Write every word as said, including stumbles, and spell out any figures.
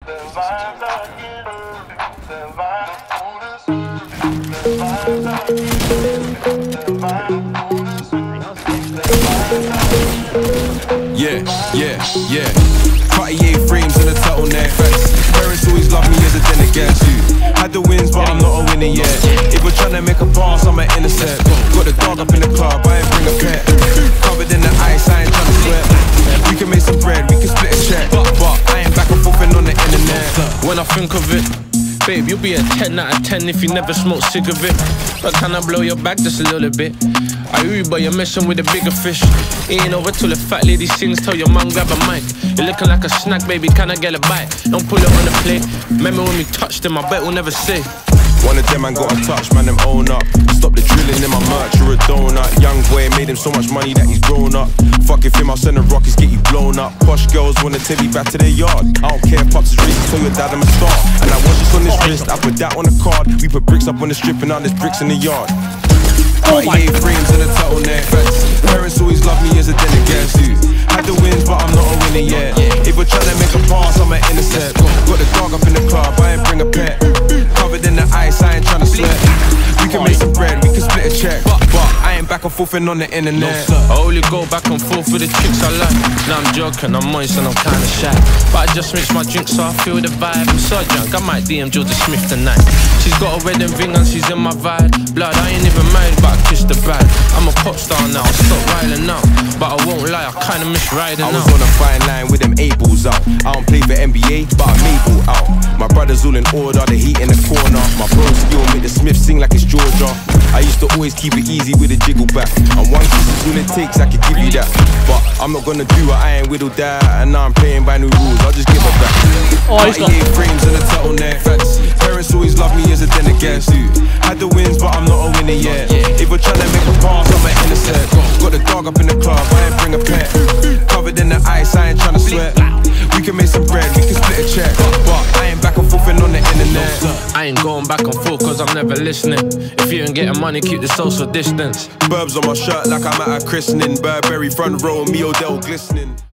Yeah, yeah, yeah. Cartier frames and a turtleneck. Parents always love me as a den against you. Had the wins, but I'm not a winner yet. If we're trying to make a pass, I'm an innocent. Got the dog up in the club, I ain't bring a pet. Covered in the ice, I ain't trying to sweat. We can make some bread, we can split a check. But, but I ain't back and forth on the internet. When I think of it, babe, you'll be a ten out of ten if you never smoke cigarette. But can I blow your back just a little bit? I Uber, you're messing with a bigger fish. It ain't over till the fat lady sings. Tell your mum grab a mic. You're looking like a snack, baby, can I get a bite? Don't pull it on the plate. Remember when we touched them, I bet we'll never say. One of them man got a touch, man, them own up. Stop the drilling in my merch, you're a donut. Young boy made him so much money that he's grown up. Fuck if him, I'll send the rockets, get you blown up. Posh girls wanna take me back to their yard. I don't care, pops is racing, tell your dad I'm a star. And I watch this on this wrist, I put that on the card. We put bricks up on the strip and now there's bricks in the yard. Cartier frames and a turtleneck. Parents always love me as a den against you. Had the wins, but I'm not a winner yet. If we're trying to make a pass, I'm an innocent. Got the dog up in the club, I ain't bring a pet. Covered in the ice, I ain't trying to sweat. We can make some bread, we can split a check. But, but I ain't back and forth on the internet. I only go back and forth with the chicks I like. Now I'm joking, I'm moist and I'm kinda shy. But I just mix my drink so I feel the vibe. I'm so drunk, I might D M Georgia Smith tonight. She's got a wedding ring and she's in my vibe. Blood, I ain't even married, but I kissed the bride. I'm a pop star now, I'll stop riding out. But I won't lie, I kinda miss riding out. I was on a fine line with them eight balls out. I don't play for N B A, but I'm able out. My brothers all in order, the heat in the corner. My bros still make the Smith sing like it's Georgia. I used to always keep it easy with a jiggle back. And one kiss is all it takes, I could give you that. But I'm not gonna do it, I ain't whittled that. And now I'm playing by new rules, I'll just give her back. Oh, he's got frames and a turtleneck. Parents always love me as a den against you. Had the wins, but I'm not a winner yet. If we're trying to make a pass, I'm an innocent. Got the dog up in the club, I ain't bring a pet. Covered in the ice, I ain't trying to sweat. We can make some bread, we can split a check. But I ain't back and forth on the internet. I ain't going back and forth cause I'm never listening. If you ain't getting money, keep the social distance. Burbs on my shirt like I'm at a christening. Burberry front row, me Odell glistening.